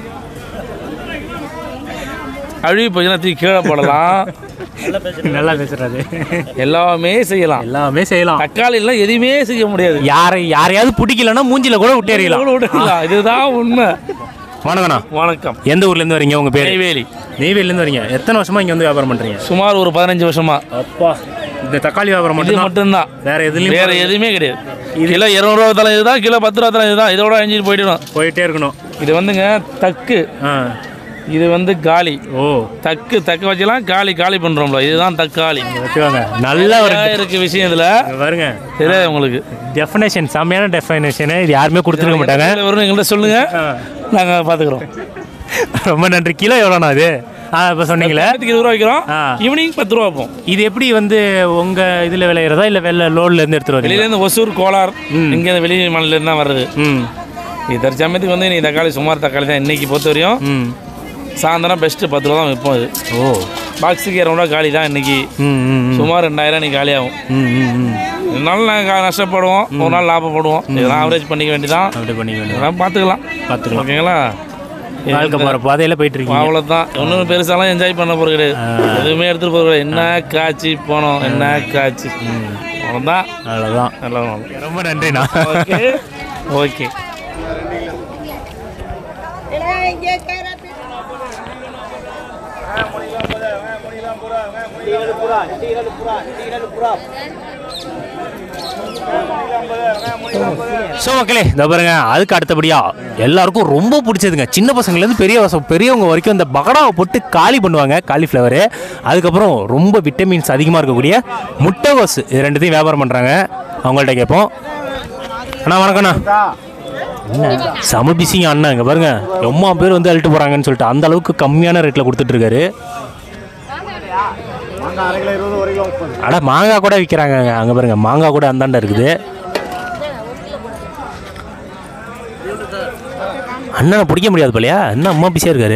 அழுகி போச்சுன்னா தூக்கி கீழே போடலாம். நல்லா பேசுறாரு. எல்லாமே செய்யலாம், எல்லாமே செய்யலாம். தக்காளி எல்லாம் எதுவுமே செய்ய முடியாது. யாரை யாரையாவது பிடிக்கலன்னா மூஞ்சில கூட விட்டேறியலாம். இதுதான் உண்மை. வணக்கண்ணா. வணக்கம். எந்த ஊர்லேருந்து வரீங்க? உங்கள் பேர்? நெய்வேலி. நெய்வேலிலேருந்து வரீங்க. எத்தனை வருஷமா இங்கே வந்து வியாபாரம் பண்ணுறீங்க? சுமார் ஒரு பதினஞ்சு வருஷமா. அப்பா இந்த தக்காளி வியாபாரம் மட்டும் மட்டும்தான், வேற எதுலையும் வேற எதுவுமே கிடையாது. கிலோ இருநூறு ரூபா தலை இதுதான், கிலோ பத்து ரூபா தலை இதுதான். இதோட அஞ்சு போயிடணும், போயிட்டே இருக்கணும். இது வந்துங்க தக்கு, இது வந்து காலி. ஓ தக்கு தக்கு வச்சுலாம் காலி காலி பண்ணுறோம்ல, இதுதான் தக்காளி. வச்சுவாங்க. நல்ல ஒரு இருக்கு விஷயம் இதில் பாருங்க. தெரியாது உங்களுக்கு டெஃபினேஷன், செம்மையான டெஃபினேஷனு. இது யாருமே கொடுத்துருக்க மாட்டாங்க. வரும் எங்கள்கிட்ட சொல்லுங்கள், நாங்கள் பார்த்துக்குறோம். ரொம்ப நன்றி. கிலோ எவ்வளோண்ணா அது? ஆ இப்போ சொன்னீங்களே இருபது ரூபா வைக்கிறோம். ஈவினிங் பத்து ரூபா வைப்போம். இது எப்படி வந்து உங்கள் இதில் விளையிறதா இல்லை வெளில லோட்லேருந்து எடுத்துகிட்டு வரீங்க? வெளியிலேருந்து ஒசூர், கோலார், இங்கே வெளி மாநிலேருந்து தான் வருது. ம் இது தற்சமயத்துக்கு வந்து இன்னைக்கு தக்காளி சுமார் தக்காளி தான் இன்றைக்கி பொறுத்த வரையும். ம் சாயந்தரம் பெஸ்ட்டு பத்து ரூபா தான் வைப்போம். இது ஓ பாக்ஸுக்கு இரநூறுவா காலி தான் இன்றைக்கி. சுமார் ரெண்டாயிரம் இன்றைக்கி காலியாகும். ரெண்டு நாள் நாங்கள் நஷ்டப்படுவோம், ஒரு நாள் லாபப்படுவோம். இதெல்லாம் ஆவரேஜ் பண்ணிக்க வேண்டியதான். அப்படி பண்ணிக்க வேண்டியதான். பார்த்துக்கலாம் பார்த்துக்கலாம் ஓகேங்களா. வாழ்க்கை போகிற பாதையில் போயிட்டு இருக்கீங்க. அவ்வளோதான். ஒன்றும் பெருசாலாம் என்ஜாய் பண்ண போகிறது கிடையாது. எதுவுமே எடுத்துகிட்டு போகிறது கிடையாது. என்ன காய்ச்சி போனோம், என்ன காய்ச்சி அவ்வளோதான். அவ்வளோதான். நல்லா ரொம்ப நன்றிண்ணா. Okay okay. ஸோ மக்களே இதை பாருங்க, அதுக்கு அடுத்தபடியாக எல்லாருக்கும் ரொம்ப பிடிச்சதுங்க, சின்ன பசங்கள்லேருந்து பெரிய வசம் பெரியவங்க வரைக்கும் இந்த பகடாவை போட்டு காலி பண்ணுவாங்க, காலிஃப்ளவரு. அதுக்கப்புறம் ரொம்ப விட்டமின்ஸ் அதிகமாக இருக்கக்கூடிய முட்டைகோஸ், இது ரெண்டுத்தையும் வியாபாரம் பண்ணுறாங்க. அவங்கள்ட்ட கேட்போம். அண்ணா வணக்கண்ணா. செம பிஸிங்க அண்ணா. இங்கே பாருங்க ரொம்ப பேர் வந்து அழுட்டு போகிறாங்கன்னு சொல்லிட்டு அந்த அளவுக்கு கம்மியான ரேட்டில் கொடுத்துட்ருக்காரு. அட மாங்காய் கூட விற்கிறாங்க அங்கே பாருங்க, மாங்காய் கூட அந்தாண்ட இருக்குது. அண்ணனை பிடிக்க முடியாது போலையா, என்ன அம்மா பிஸியாக இருக்காரு.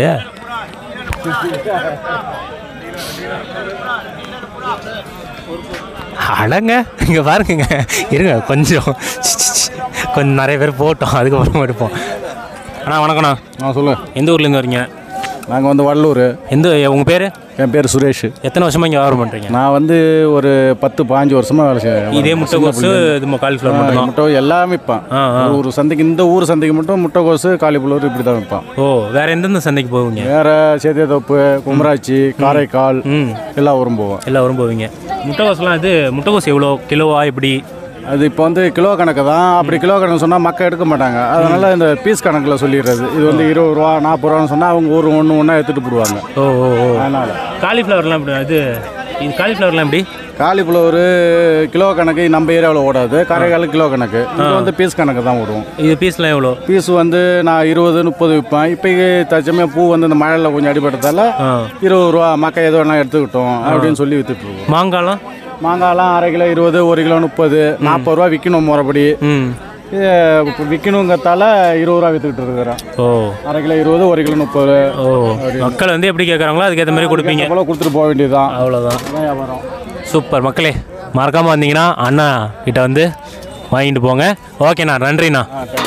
அடங்க இங்கே பாருங்க, இருங்க கொஞ்சம் கொஞ்சம் நிறைய பேர் போட்டோம், அதுக்கப்புறம் எடுப்போம். அண்ணா வணக்கண்ணா. ஆ சொல்லு. எந்த ஊர்லேருந்து வரீங்க? நாங்கள் வந்து வடலூர். எந்த உங்கள் பேர்? என் பேர் சுரேஷ். எத்தனை வருஷமாக இங்கே வியாபாரம் பண்ணுறீங்க? நான் வந்து ஒரு பத்து பாஞ்சு வருஷமாக வேலை செய்வேன். இதே முட்டைகோசு இது காலிஃப்ளவர் மட்டும் முட்டை எல்லாமே விற்பான். ஒரு சந்தைக்கு, இந்த ஊர் சந்தைக்கு மட்டும் முட்டைகோசு காலிஃப்ளவர் இப்படி தான் விற்பான். ஓ வேறு எந்தெந்த சந்தைக்கு போவீங்க? வேறு சேத்தியத்தோப்பு, குமராட்சி, காரைக்கால் எல்லா ஊரும் போவோம். எல்லா ஊரும் போவீங்க. முட்டைகோஸ்லாம் இது முட்டைகோஸ் எவ்வளோ கிலோவா எப்படி? அது இப்போ வந்து கிலோ கணக்கு தான். அப்படி கிலோ கணக்கு சொன்னால் மக்கள் எடுக்க மாட்டாங்க. அதனால் இந்த பீஸ் கணக்கில் சொல்லிடுறது. இது வந்து இருபது ரூபா நாற்பது ரூபான்னு சொன்னால் அவங்க ஒரு ஒன்று ஒன்றா எடுத்துகிட்டு போடுவாங்க. ஓ ஓ ஓ அதனால் காலிஃப்ளவர்லாம் எப்படி? இது இது காலிஃப்ளவர்லாம் எப்படி? காலிஃப்ளவர் கிலோ கணக்கு நம்ம ஏரியாவில் ஓடாது. காரைக்கால் கிலோ கணக்கு. இது வந்து பீஸ் கணக்கு தான் ஓடும். இது பீஸ்லாம் எவ்வளோ? பீஸ் வந்து நான் இருபது முப்பது விற்பேன். இப்போ தச்சமே பூ வந்து இந்த மழையில் கொஞ்சம் அடிபட்டதால இருபது ரூபா மக்கள் எது வேணால் எடுத்துக்கிட்டோம் அப்படின்னு சொல்லி விற்றுட்ருக்கோம். மாங்காய்லாம்? மாங்காய்லாம் அரை கிலோ இருபது, ஒரு கிலோ முப்பது, நாற்பது ரூபா விற்கணும் முறைப்படி. விற்கணுங்கிறதால இருபது ரூபா விற்றுக்கிட்டு இருக்கிறேன். ஓ அரை கிலோ இருபது, ஒரு கிலோ முப்பது. ஓ மக்கள் வந்து எப்படி கேட்குறாங்களோ அதுக்கேற்ற மாதிரி கொடுப்பீங்க. அவ்வளோ கொடுத்துட்டு போக வேண்டியதுதான். அவ்வளோதான் வியாபாரம். சூப்பர் மக்களே, மறக்காமல் வந்தீங்கன்னா அண்ணா கிட்ட வந்து வாங்கிட்டு போங்க. ஓகேண்ணா, நன்றிண்ணா.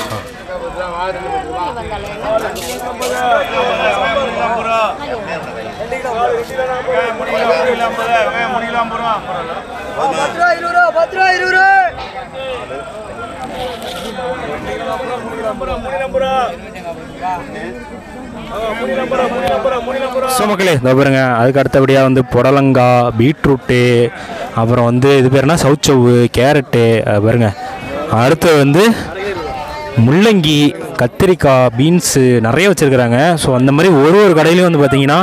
ஸோ மக்களே இந்த பாருங்க, அதுக்கு அடுத்தபடியாக வந்து புடலங்காய், பீட்ரூட்டு, அப்புறம் வந்து இது பேருனா சவுச்சவு, கேரட்டு பாருங்க. அடுத்து வந்து முள்ளங்கி, கத்திரிக்காய், பீன்ஸு நிறைய வச்சுருக்குறாங்க. ஸோ அந்த மாதிரி ஒரு ஒரு கடையிலையும் வந்து பார்த்திங்கன்னா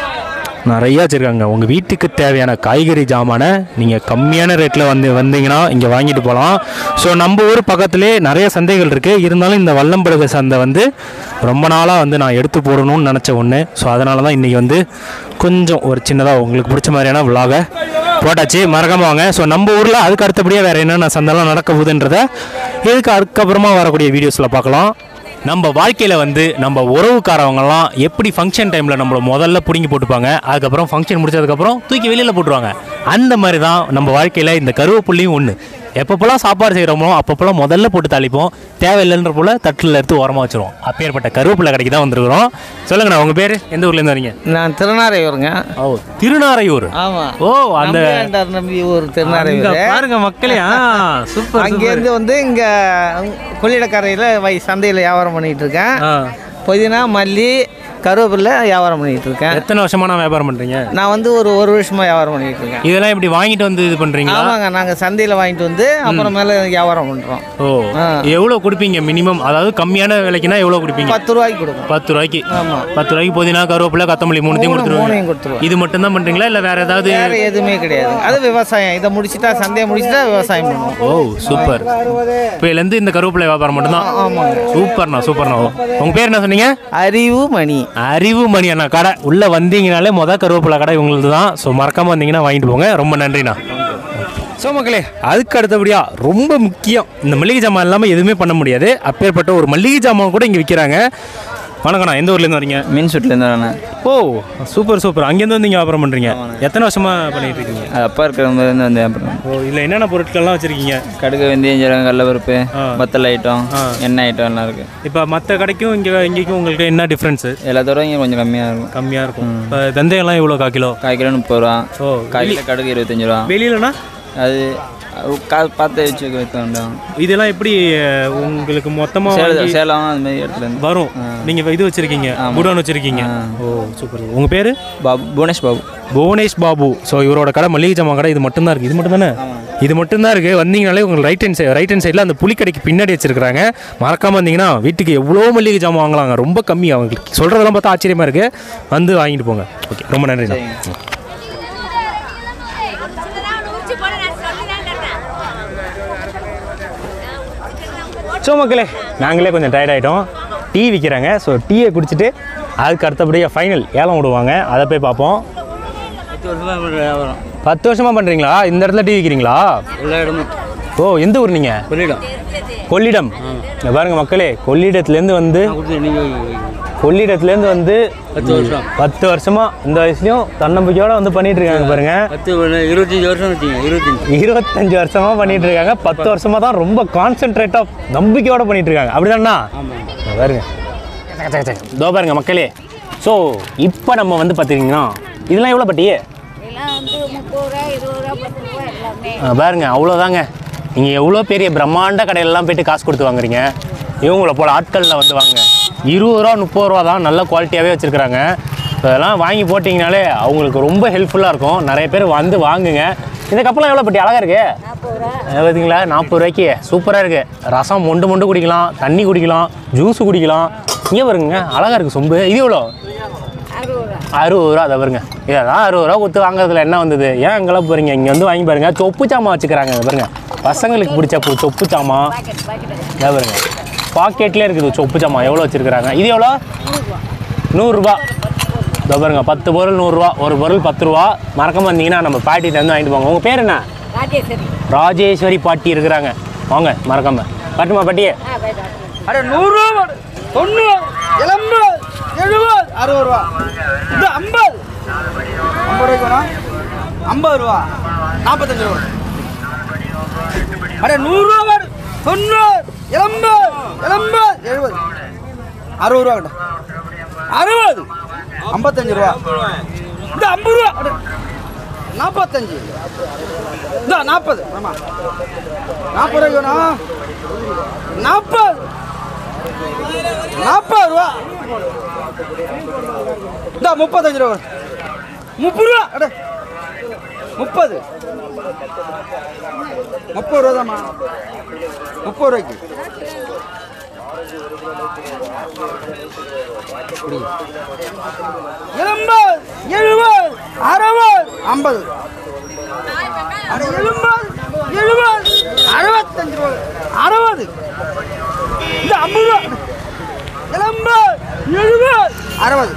நிறையா வச்சுருக்காங்க. உங்கள் வீட்டுக்கு தேவையான காய்கறி ஜாமானை நீங்கள் கம்மியான ரேட்டில் வந்து வந்தீங்கன்னா இங்கே வாங்கிட்டு போகலாம். ஸோ நம்ம ஊர் பக்கத்துலேயே நிறைய சந்தைகள் இருக்குது. இருந்தாலும் இந்த வல்லம்படுக சந்தை வந்து ரொம்ப நாளாக வந்து நான் எடுத்து போடணும்னு நினச்ச ஒன்று. ஸோ அதனால தான் இன்றைக்கி வந்து கொஞ்சம் ஒரு சின்னதாக உங்களுக்கு பிடிச்ச மாதிரியான விலாகை போட்டாச்சு. மறக்காம வாங்க. ஸோ நம்ம ஊரில் அதுக்கு அடுத்தபடியாக வேறு என்னென்ன சந்தைலாம் நடக்க போகுதுன்றத இதுக்கு அதுக்கப்புறமா வரக்கூடிய வீடியோஸில் பார்க்கலாம். நம்ம வாழ்க்கையில் வந்து நம்ம உறவுக்காரவங்கலாம் எப்படி ஃபங்க்ஷன் டைமில் நம்மளை முதல்ல பிடுங்கி போட்டுப்பாங்க, அதுக்கப்புறம் ஃபங்க்ஷன் முடிச்சதுக்கப்புறம் தூக்கி வெளியில் போட்டுருவாங்க. அந்த மாதிரி தான் நம்ம வாழ்க்கையில் இந்த கருவேப்புள்ளியும் ஒன்று. எப்பப்போலாம் சாப்பாடு செய்கிறோமோ அப்பப்போலாம் முதல்ல போட்டு தாளிப்போம், தேவையில்லைன்ற போல் தட்டில் எடுத்து ஓரமாக வச்சுருவோம். அப்பேற்பட்ட கருவேப்பிலை கடைக்கு தான் வந்துருக்குறோம். சொல்லுங்கண்ணா, உங்கள் பேர்? எந்த ஊர்லேருந்து வரீங்க? நான் திருநாரையூருங்க. ஓ திருநாரையூர். ஆமாம். ஓ அந்த நம்பி ஊர் திருநாரையூர் பாருங்க மக்களே. சூப்பர். அங்கேருந்து வந்து இங்கே கொள்ளிடக்கரையில் வை சந்தையில் வியாபாரம் பண்ணிகிட்டு இருக்கேன். புதினா, மல்லி, கருவேப்பிலை வியாபாரம் பண்ணிகிட்டு இருக்கேன். எத்தனை வருஷமா நான் வியாபாரம் பண்ணுறீங்க? நான் வந்து ஒரு ஒரு வருஷமாக வியாபாரம் பண்ணிகிட்டு இருக்கேன். இதெல்லாம் இப்படி வாங்கிட்டு வந்து இது பண்ணுறீங்க? ஆமாங்க, நாங்கள் சந்தையில் வாங்கிட்டு வந்து அப்புறமேல வியாபாரம் பண்ணுறோம். ஓ எவ்வளோ கொடுப்பீங்க மினிமம்? அதாவது கம்மியான விலைக்குன்னா எவ்வளோ கொடுப்பீங்க? பத்து ரூபாய்க்கு கொடுக்கும். பத்து ரூபாய்க்கு? ஆமாம். பத்து ரூபாய்க்கு புதினா, கருவேப்பிலை, கொத்தமல்லி மூணுத்தையும் கொடுத்துருவோம். கொடுத்துருவோம். இது மட்டும் தான் பண்ணுறீங்களா இல்லை வேறு ஏதாவது? வேறு எதுவுமே கிடையாது. அது விவசாயம். இதை முடிச்சுட்டா சந்தையை முடிச்சுட்டா விவசாயம் பண்ணுவோம். ஓ சூப்பர். இப்போலேருந்து இந்த கருவேப்பிலை வியாபாரம் மட்டும்தான்? ஆமாங்க. சூப்பர்ண்ணா சூப்பர்ண்ணா. உங்கள் பேர் என்ன சொன்னீங்க? அறிவு மணி. அறிவுமணி அண்ணா கடை உள்ளே வந்தீங்கனாலே மொதல் கருவேப்பிலை கடை இவங்களுக்கு தான். ஸோ மறக்காமல் வந்தீங்கன்னா வாங்கிட்டு போங்க. ரொம்ப நன்றிண்ணா. ஸோ மக்களே, அதுக்கு அடுத்தபடியாக ரொம்ப முக்கியம், இந்த மளிகை ஜாமான் இல்லாமல் எதுவுமே பண்ண முடியாது. அப்பேற்பட்ட ஒரு மளிகை ஜாமான் கூட இங்கே விற்கிறாங்க. வணக்கண்ணா, எந்த ஊர்லேருந்து வரீங்க? மீன் சுட்டிலேருந்து வரேன். ஓ சூப்பர் சூப்பர். அங்கேருந்து வந்து இங்கே வியாபாரம் பண்ணுறீங்க. எத்தனை வருஷமாக பண்ணிகிட்டு இருக்கீங்க? அது அப்பா இருக்கிறவங்க வந்து வியாபாரம். ஓ இதில் என்னென்ன பொருட்கள்லாம் வச்சுருக்கீங்க? கடுகு, வெந்தயம், ஜீரகம், கடலைப்பருப்பு, வத்தல் ஐட்டம், எண்ணெய் ஐட்டம் எல்லாம் இருக்குது. இப்போ மற்ற கடைக்கும் இங்கே இங்கேக்கும் உங்களுக்கு என்ன டிஃப்ரென்ஸு? எல்லாத்தோட இங்கே கொஞ்சம் கம்மியாக இருக்கும். கம்மியாக இருக்கும். இப்போ வெந்தயம்லாம் எவ்வளோ? கால் கிலோ? கால் கிலோ முப்பது ரூபா. ஓ கால் கிலோ கடுகு இருபத்தஞ்சி ரூபா. வெளியிலண்ணா அது கால் பார்த்து வச்சு வைத்தோம். இதெல்லாம் எப்படி உங்களுக்கு மொத்தமாக சேலம் அந்த மாதிரி இடத்துல வரும்? நீங்கள் இது வச்சுருக்கீங்க, குடோன் வச்சுருக்கீங்க. ஓ சூப்பர். உங்கள் பேர்? பாபு, புவனேஷ் பாபு. புவனேஷ் பாபு. ஸோ இவரோட கடை மளிகை ஜாமான் கடை இது மட்டும்தான் இருக்குது. இது மட்டும் தானே? இது மட்டும்தான் இருக்குது. வந்தீங்கனாலே உங்களுக்கு right hand side right hand சைடில் அந்த புளி கடைக்கு பின்னாடி வச்சுருக்காங்க. மறக்காமல் வந்தீங்கன்னா வீட்டுக்கு எவ்வளோ மளிகை ஜாமான் வாங்கலாங்க. ரொம்ப கம்மி. அவங்களுக்கு சொல்கிறதெல்லாம் பார்த்தா ஆச்சரியமாக இருக்குது. வந்து வாங்கிட்டு போங்க. ஓகே, ரொம்ப நன்றி. ஸோ மக்களே, நாங்களே கொஞ்சம் டயர்ட் ஆகிட்டோம். டீ விற்கிறாங்க. ஸோ டீயை குடிச்சிட்டு அதுக்கு அடுத்தபடியாக ஃபைனல் ஏலம் விடுவாங்க. அதை போய் பார்ப்போம். பத்து வருஷமாக வியாபாரம். பத்து வருஷமாக பண்ணுறீங்களா? இந்த இடத்துல டீ விற்கிறீங்களா? எல்லா இடமும். ஓ எந்த ஊர் நீங்கள்? கொள்ளிடம். கொள்ளிடம். இங்கே பாருங்க மக்களே, கொள்ளிடத்துலேருந்து வந்து கொள்ளிடத்துலேருந்து வந்து பத்து வருஷம் பத்து வருஷமாக இந்த வயசுலையும் தன்னம்பிக்கையோடு வந்து பண்ணிகிட்டு இருக்காங்க பாருங்க. பத்து இருபத்தஞ்சி வருஷம் வச்சுங்க. இருபத்தஞ்சி இருபத்தஞ்சி வருஷமாக பண்ணிகிட்டு இருக்காங்க. பத்து வருஷமாக தான் ரொம்ப கான்சென்ட்ரேட்டாக நம்பிக்கையோடு பண்ணிகிட்டு இருக்காங்க. அப்படி தானே? பாருங்க. இதோ பாருங்க மக்களே. ஸோ இப்போ நம்ம வந்து பார்த்திங்கன்னா இதெல்லாம் எவ்வளோ பட்டி? பாருங்க அவ்வளோதாங்க. நீங்கள் எவ்வளோ பெரிய பிரம்மாண்ட கடையிலலாம் போய்ட்டு காசு கொடுத்து வாங்குறீங்க. இவங்கள போல் ஆட்களில் வந்து வாங்க. இருபது ரூபா முப்பது ரூபா தான். நல்ல குவாலிட்டியாகவே வச்சுருக்குறாங்க. இதெல்லாம் வாங்கி போட்டிங்கனாலே அவங்களுக்கு ரொம்ப ஹெல்ப்ஃபுல்லாக இருக்கும். நிறைய பேர் வந்து வாங்குங்க. இந்த கப்பெல்லாம் எவ்வளோ பட்டி? அழகாக இருக்குது பார்த்தீங்களா? நாற்பது ரூபாய்க்கு சூப்பராக இருக்குது. ரசம் மொண்டு மொண்டு குடிக்கலாம், தண்ணி குடிக்கலாம், ஜூஸு குடிக்கலாம். இங்கே வருங்க, அழகாக இருக்குது சொம்பு. இது எவ்வளோ? அறுபது ரூபா. அதை பாருங்க. இதெல்லாம் அறுபது ரூபா கொடுத்து வாங்குறதுல என்ன வந்தது? ஏன் அங்கெல்லாம் போகிறீங்க? இங்கே வந்து வாங்கி பாருங்கள். சொப்பு சாமான் வச்சுக்கிறாங்க. பாருங்க, பசங்களுக்கு பிடிச்ச பூ சொப்பு சாமான். இதை பாருங்க, பாக்கெட்லேயே இருக்குது சொப்பு சாமான். எவ்வளோ வச்சுருக்குறாங்க? இது எவ்வளோ? நூறுரூபா. இதை பாருங்க, பத்து பொருள் நூறுரூவா. ஒரு பொருள் பத்து ரூபா. மறக்காம வந்தீங்கன்னா நம்ம பாட்டிகிட்ட வந்து வாங்கிட்டு போங்க. உங்கள் பேர் என்ன? ராஜேஸ்வரி பாட்டி இருக்கிறாங்க. வாங்க மறக்காம. பாட்டுமா பாட்டியே? அட நூறுரூவா, தொண்ணூறு, எண்பது, எழுபது, அறுபது ரூபா. இது ஐம்பது ஐம்பது ரூபாய்க்கு வேணா? ஐம்பது ரூபா, நாற்பத்தஞ்சு ரூபா. அட நூறுரூவா, தொண்ணூறு, எண்பது, எண்பது, எழுபது, அறுபது ரூபா கிட்ட. அறுபது, ஐம்பத்தஞ்சு ரூபா. இந்த ஐம்பது ரூபா, நாற்பத்தஞ்சு, இந்த நாற்பது. ஆமாம், நாற்பது ரூபாய்க்கு வேணா? நாற்பது, நாற்பது ரூபா. இந்த முப்பத்தஞ்சு ரூபா. முப்பது ரூபா. அட முப்பது, முப்பது ரூபா தான்மா. முப்பது ரூபாய்க்கு எண்பது, எழுபது, அறுபது, ஐம்பது. எழுபது, எழுபது, அறுபத்தஞ்சு ரூபா. அறுபது, இந்த ஐம்பது ரூபா. எண்பது, எழுபது, அறுபது.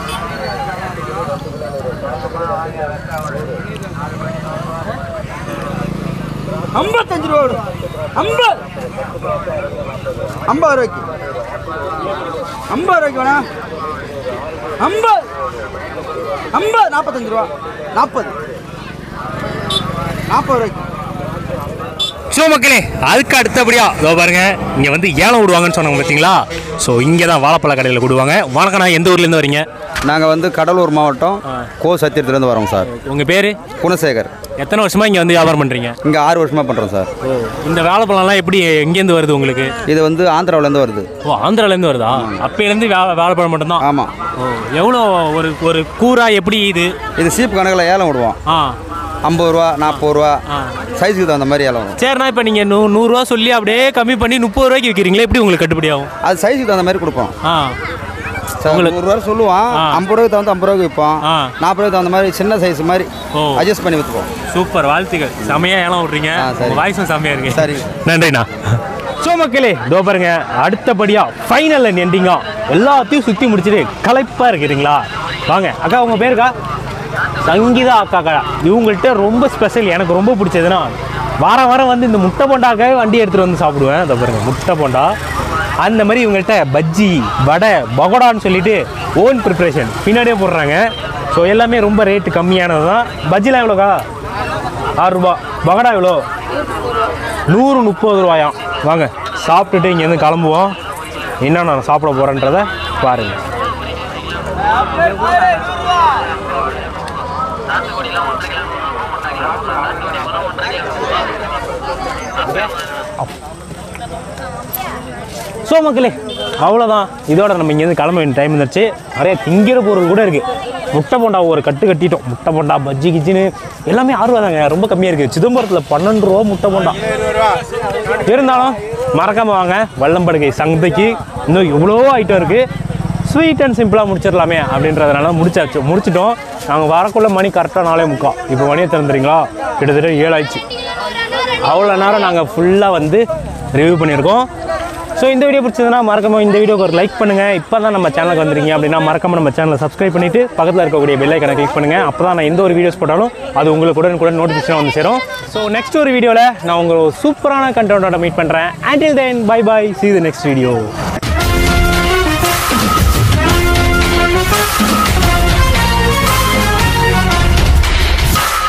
ஐம்பத்தஞ்சு ரூபா. ஐம்பது, ஐம்பது ரூபாய்க்கு. ஐம்பது ரூபாய்க்கு வேணா? ஐம்பது, ஐம்பது, நாற்பத்தஞ்சு ரூபா. நாற்பது, நாற்பது ரூபாய்க்கு. ஸோ மக்களே, அதுக்கு அடுத்தபடியாக இதோ பாருங்க, இங்கே வந்து ஏலம் விடுவாங்கன்னு சொன்னாங்க பார்த்தீங்களா? ஸோ இங்கே தான் வாழைப்பழ கடையில் விடுவாங்க. வணக்கண்ணா, எந்த ஊர்லேருந்து வரீங்க? நாங்கள் வந்து கடலூர் மாவட்டம் கோ சத்திரத்துலேருந்து வரோம் சார். உங்கள் பேர்? குணசேகர். எத்தனை வருஷமாக இங்கே வந்து வியாபாரம் பண்ணுறீங்க? இங்கே ஆறு வருஷமாக பண்ணுறோம் சார். இந்த வாழைப்பழம்லாம் எப்படி எங்கேருந்து வருது உங்களுக்கு? இது வந்து ஆந்திராவிலேருந்து வருது. ஓ, ஆந்திராவிலேருந்து வருதா? அப்போலேருந்து வே வாழைப்பழம் மட்டும்தான்? ஆமாம். ஓ, எவ்வளோ ஒரு ஒரு கூரா எப்படி இது? இது சீப் கணக்கில் ஏலம் விடுவோம். ஆ, ஐம்பது ரூபா, நாற்பது ரூபா, சைஸுக்கு தகுந்த மாதிரி ஏலம் வரும். சரிண்ணா, இப்போ நீங்கள் நூ நூறுரூவா சொல்லி அப்படியே கம்மி பண்ணி முப்பது ரூபாய்க்கு விற்கிறீங்களே, எப்படி உங்களுக்கு கட்டுப்படி ஆகும்? அது சைஸுக்கு தகுந்த மாதிரி கொடுப்போம். ஆ, நூறுரூவா சொல்லுவான், ஐம்பது ரூபாய்க்கு தகுந்த ஐம்பது ரூபாய்க்கு விற்போம். நாற்பது ரூபாய்க்கு தகுந்த மாதிரி சின்ன சைஸ் மாதிரி அட்ஜஸ்ட் பண்ணி விற்றுப்போம். சூப்பர், வாழ்த்துக்கள். செமையாக ஏலம் விட்றீங்க. வாய்ஸும் செமையாக இருக்கு. சரி, நன்றிண்ணா. ஸோ மக்களே, இதோ பாருங்க, அடுத்தபடியாக ஃபைனல் அண்ட் எண்டிங்காக எல்லாத்தையும் சுற்றி முடிச்சுட்டு களைப்பாக இருக்கிறீங்களா? வாங்க அக்கா, உங்கள் பேருக்கா? சங்கீதா அக்காக்கா. இவங்கள்ட்ட ரொம்ப ஸ்பெஷல், எனக்கு ரொம்ப பிடிச்சதுன்னா வாரம் வாரம் வந்து இந்த முட்டை போண்டாக்காக வண்டி எடுத்துகிட்டு வந்து சாப்பிடுவேன். அதை பாருங்க, முட்டை போண்டா. அந்த மாதிரி இவங்கள்ட்ட பஜ்ஜி, வடை, பகோடான்னு சொல்லிட்டு ஓன் ப்ரிப்ரேஷன் பின்னாடியே போடுறாங்க. ஸோ எல்லாமே ரொம்ப ரேட்டு கம்மியானது தான். பஜ்ஜிலாம் எவ்வளோக்கா? ஆறுரூபா. பகோடா எவ்வளோ? நூறு முப்பது ரூபாயாம். வாங்க சாப்பிட்டுட்டு இங்கேருந்து கிளம்புவோம். என்ன நான் சாப்பிட போகிறேன்றதை பாருங்கள். ஸோ மக்களே, அவ்வளோதான். இதோட நம்ம இங்கேருந்து கிளம்ப வேண்டிய டைம் இருந்துச்சு. நிறைய திங்கிற பொருள் கூட இருக்குது. முட்டை போண்டா ஒரு கட்டு கட்டிட்டோம். முட்டை போண்டா, பஜ்ஜி கிச்சின்னு எல்லாமே ஆறு தாங்க, ரொம்ப கம்மியாக இருக்குது. சிதம்பரத்தில் பன்னெண்டு ரூபா முட்டை போண்டா. இருந்தாலும் மறக்காமல் வாங்க வல்லம்படுகை சந்தைக்கு. இன்னும் எவ்வளோ ஐட்டம் இருக்குது. ஸ்வீட் அண்ட் சிம்பிளாக முடிச்சிடலாமே அப்படின்றதுனால முடிச்சாச்சு முடிச்சிட்டோம். நாங்கள் வரக்குள்ள மணி கரெக்டாக நாளே முக்கால். இப்போ மணியை திறந்துறீங்களா? கிட்டத்தட்ட ஏழாயிடுச்சு. அவ்வளோ நேரம் நாங்கள் ஃபுல்லாக வந்து ரிவ்யூ பண்ணியிருக்கோம். ஸோ இந்த வீடியோ பிடிச்சதுன்னா மறக்காம இந்த வீடியோக்கு ஒரு லைக் பண்ணுங்கள். இப்போ தான் நம்ம சேனலுக்கு வந்துருக்கீங்க அப்படின்னா மறக்காம நம்ம சேனலை சப்ஸ்கிரைப் பண்ணிவிட்டு பக்கத்தில் இருக்கக்கூடிய பெல் ஐக்கனை கிளிக் பண்ணுங்கள். அப்போ தான் நான் எந்த ஒரு வீடியோஸ் போட்டாலும் அது உங்களுக்கு உடனே கூட நோட்டிஃபிகேஷன் வந்து சேரும். ஸோ நெக்ஸ்ட் ஒரு வீடியோவில் நான் உங்கள் சூப்பரான கண்டென்ட்டோட மீட் பண்ணுறேன். Until then, bye bye. See you the next video.